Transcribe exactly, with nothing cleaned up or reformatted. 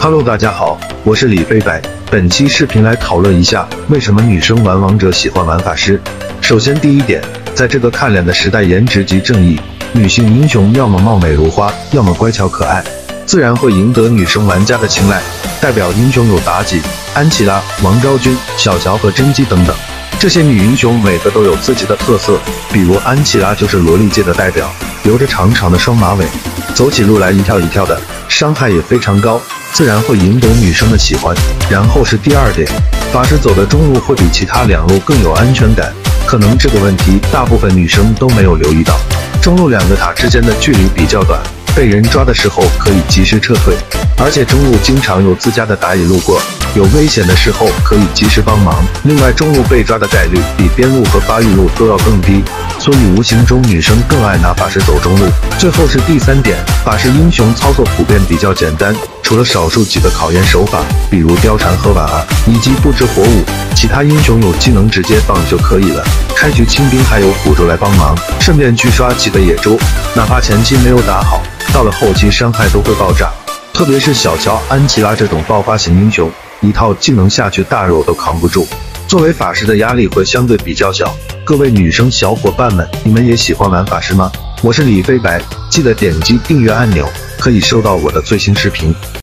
Hello， 大家好，我是李飞白。本期视频来讨论一下，为什么女生玩王者喜欢玩法师。首先，第一点，在这个看脸的时代，颜值即正义，女性英雄要么貌美如花，要么乖巧可爱，自然会赢得女生玩家的青睐。代表英雄有妲己、安琪拉、王昭君、小乔和甄姬等等。这些女英雄每个都有自己的特色，比如安琪拉就是萝莉界的代表，留着长长的双马尾，走起路来一跳一跳的，伤害也非常高，自然会赢得女生的喜欢。然后是第二点，法师走的中路会比其他两路更有安全感，可能这个问题大部分女生都没有留意到。中路两个塔之间的距离比较短，被人抓的时候可以及时撤退，而且中路经常有自家的打野路过，有危险的时候可以及时帮忙。另外，中路被抓的概率比边路和发育路都要更低，所以无形中女生更爱拿法师走中路。最后是第三点，法师英雄操作普遍比较简单，除了少数几个考验手法，比如貂蝉和婉儿以及不知火舞，其他英雄有技能直接放就可以了。开局清兵还有辅助来帮忙，顺便去刷几个野猪，哪怕前期没有打好，到了后期伤害都会爆炸。特别是小乔、安琪拉这种爆发型英雄，一套技能下去大肉都扛不住，作为法师的压力会相对比较小。各位女生小伙伴们，你们也喜欢玩法师吗？我是李飞白，记得点击订阅按钮，可以收到我的最新视频。